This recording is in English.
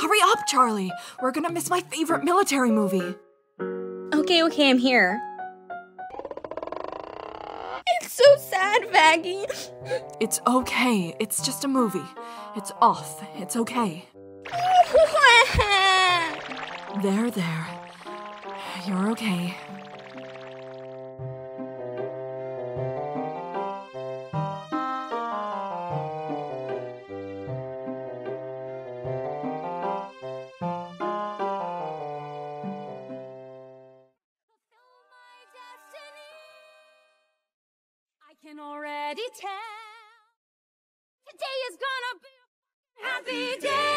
Hurry up, Charlie. We're gonna miss my favorite military movie. Okay, I'm here. It's so sad, Vaggie. It's okay. It's just a movie. It's off. It's okay. There. You're okay. I can already tell today is gonna be a happy day.